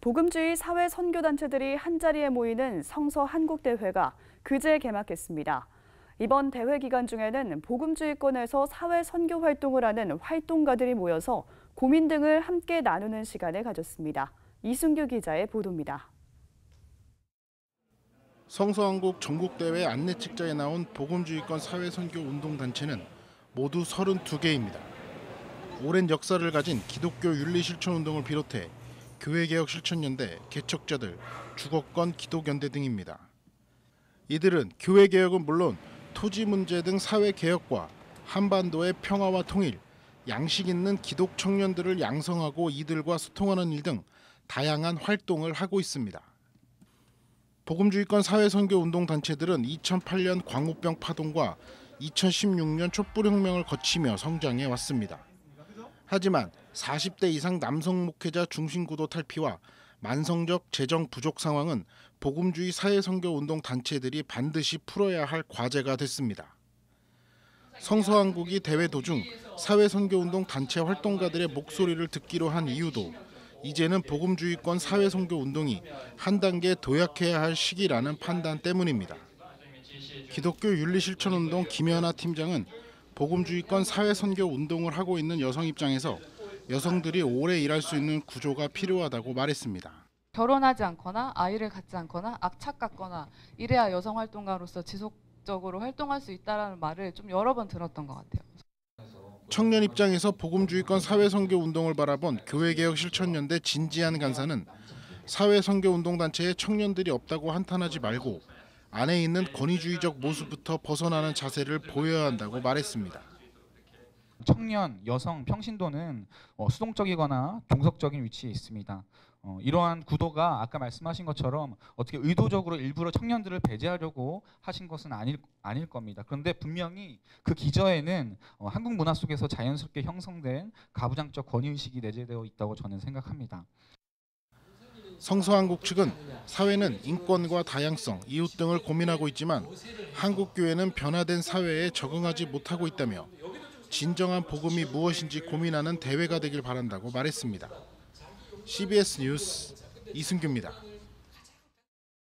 복음주의 사회 선교단체들이 한자리에 모이는 성서 한국대회가 그제 개막했습니다. 이번 대회 기간 중에는 복음주의권에서 사회 선교 활동을 하는 활동가들이 모여서 고민 등을 함께 나누는 시간을 가졌습니다. 이순규 기자의 보도입니다. 성서한국 전국대회 안내책자에 나온 복음주의권 사회선교운동단체는 모두 32개입니다. 오랜 역사를 가진 기독교 윤리실천운동을 비롯해 교회개혁 실천연대, 개척자들, 주거권 기독연대 등입니다. 이들은 교회개혁은 물론 토지 문제 등 사회개혁과 한반도의 평화와 통일, 양식 있는 기독 청년들을 양성하고 이들과 소통하는 일 등 다양한 활동을 하고 있습니다. 복음주의권 사회선교운동단체들은 2008년 광우병 파동과 2016년 촛불혁명을 거치며 성장해 왔습니다. 하지만 40대 이상 남성 목회자 중심구도 탈피와 만성적 재정 부족 상황은 복음주의 사회선교운동단체들이 반드시 풀어야 할 과제가 됐습니다. 성서한국이 대회 도중 사회선교운동단체 활동가들의 목소리를 듣기로 한 이유도 이제는 복음주의권 사회선교운동이 한 단계 도약해야 할 시기라는 판단 때문입니다. 기독교 윤리실천운동 김연아 팀장은 복음주의권 사회선교운동을 하고 있는 여성 입장에서 여성들이 오래 일할 수 있는 구조가 필요하다고 말했습니다. 결혼하지 않거나 아이를 갖지 않거나 악착같거나 이래야 여성 활동가로서 지속적으로 활동할 수 있다는 말을 좀 여러 번 들었던 것 같아요. 청년 입장에서 복음주의권 사회선교운동을 바라본 교회개혁 실천연대 진지한 간사는 사회선교운동단체에 청년들이 없다고 한탄하지 말고 안에 있는 권위주의적 모습부터 벗어나는 자세를 보여야 한다고 말했습니다. 청년, 여성, 평신도는 수동적이거나 종속적인 위치에 있습니다. 이러한 구도가 아까 말씀하신 것처럼 어떻게 의도적으로 일부러 청년들을 배제하려고 하신 것은 아닐 겁니다. 그런데 분명히 그 기저에는 한국 문화 속에서 자연스럽게 형성된 가부장적 권위의식이 내재되어 있다고 저는 생각합니다. 성서한국 측은 사회는 인권과 다양성, 이웃 등을 고민하고 있지만 한국 교회는 변화된 사회에 적응하지 못하고 있다며 진정한 복음이 무엇인지 고민하는 대회가 되길 바란다고 말했습니다. CBS 뉴스 이순규입니다.